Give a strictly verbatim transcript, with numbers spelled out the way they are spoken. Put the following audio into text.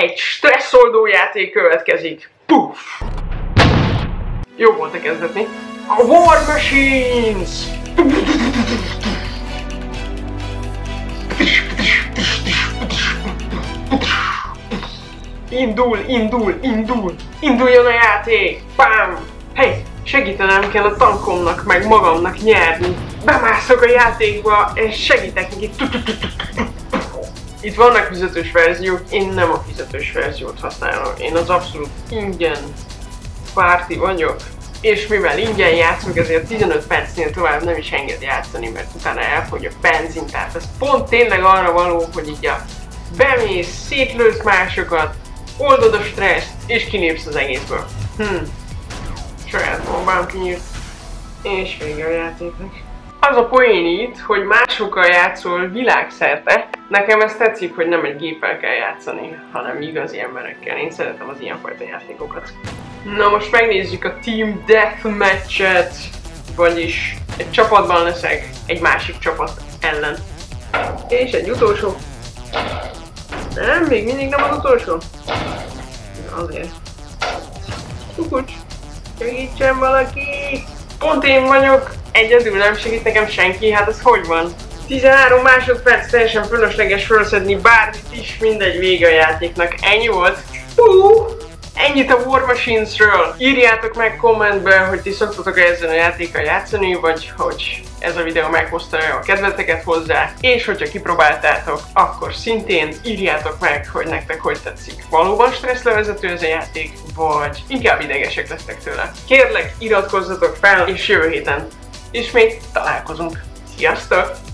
egy stresszoldó játék következik. Puff! Jó volt a kezdetni. A War Machines! Indul, indul, indul! Induljon a játék! Bám! Hey! Segítenem kell a tankomnak, meg magamnak nyerni. Bemászok a játékba, és segítek neki. Itt vannak fizetős verziók, én nem a fizetős verziót használom. Én az abszolút ingyen párti vagyok. És mivel ingyen játszunk, ezért tizenöt percnél tovább nem is enged játszani, mert utána elfogy a benzin. Tehát ez pont tényleg arra való, hogy így a bemész, szétlősz másokat, oldod a stresszt, és kilépsz az egészből. Hm. Saját bombám kinyílt, és vége a játéknak. Az a poén itt, hogy másokkal játszol világszerte. Nekem ez tetszik, hogy nem egy géppel kell játszani, hanem igazi emberekkel. Én szeretem az ilyenfajta játékokat. Na most megnézzük a Team Deathmatch-et, vagyis egy csapatban leszek egy másik csapat ellen. És egy utolsó. Nem, még mindig nem az utolsó. Azért. Kukucs. Segítsen valaki! Pont én vagyok! Egyedül nem segít nekem senki, hát ez hogy van? tizenhárom másodperc, teljesen fölösleges felszedni bármit is, mindegy, vége a játéknak. Ennyi volt. Uh, ennyit a War Machines-ről. Írjátok meg kommentbe, hogy ti szoktatok ezzel a játékkal játszani, vagy hogy ez a videó meghozta a kedveteket hozzá. És hogyha kipróbáltátok, akkor szintén írjátok meg, hogy nektek hogy tetszik. Valóban stresszlevezető ez a játék, vagy inkább idegesek lesztek tőle. Kérlek, iratkozzatok fel, és jövő héten ismét találkozunk. Sziasztok!